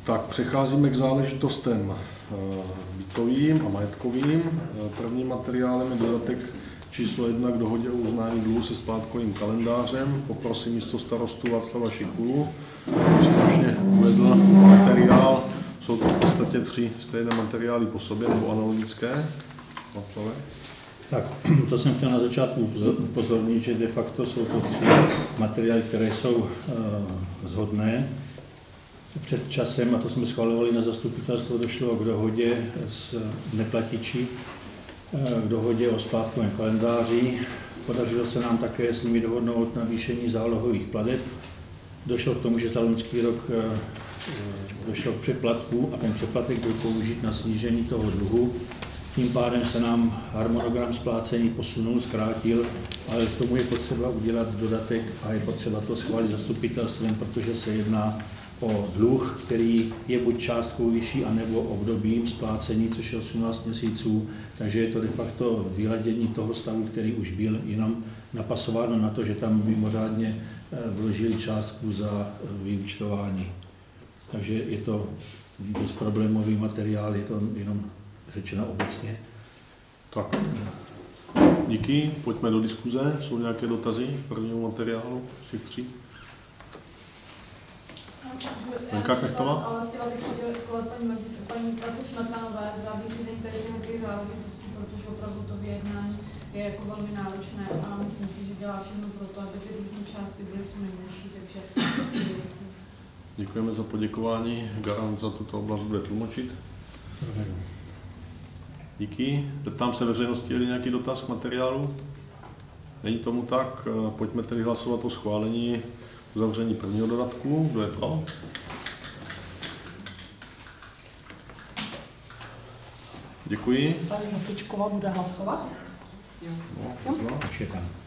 Tak, přecházíme k záležitostem bytovým a majetkovým. Prvním materiálem je dodatek číslo 1 k dohodě o uznání dluhu se splátkovým kalendářem. Poprosím místostarostu Václava Šikulu, aby stručně uvedl materiál. Jsou to v podstatě 3 stejné materiály po sobě, nebo analogické. Václave? Tak, to jsem chtěl na začátku upozornit, že de facto jsou to 3 materiály, které jsou shodné. Před časem, a to jsme schvalovali na zastupitelstvo, došlo k dohodě s neplatiči, k dohodě o splátkovém kalendáři. Podařilo se nám také s nimi dohodnout navýšení zálohových plateb. Došlo k tomu, že za loňský rok došlo k přeplatku a ten přeplatek byl použit na snížení toho dluhu. Tím pádem se nám harmonogram splácení posunul, zkrátil, ale k tomu je potřeba udělat dodatek a je potřeba to schválit zastupitelstvem, protože se jedná o dluh, který je buď částkou vyšší, anebo obdobím splácení, což je 18 měsíců, takže je to de facto vyladění toho stavu, který už byl, jenom napasováno na to, že tam mimořádně vložili částku za vyúčtování. Takže je to bezproblémový materiál, je to jenom řečeno obecně. Tak, díky, pojďme do diskuze. Jsou nějaké dotazy k prvnímu materiálu z těch 3? Ale chtěla bych poděkovat paní Place Smetánové za výzvy technických záležitostí, protože opravdu to vyjednání je jako velmi náročné a myslím si, že dělá všechno pro to, aby ty dlužné částky byly co nejmenší, takže děkujeme za poděkování. Garant za tuto oblast bude tlumočit. Díky. Zeptám se veřejnosti, je nějaký dotaz k materiálu? Není tomu tak. Pojďme tedy hlasovat o schválení uzavření prvního dodatku. Kdo je pro? Děkuji. Paní Hopečková bude hlasovat? No, Už je tam.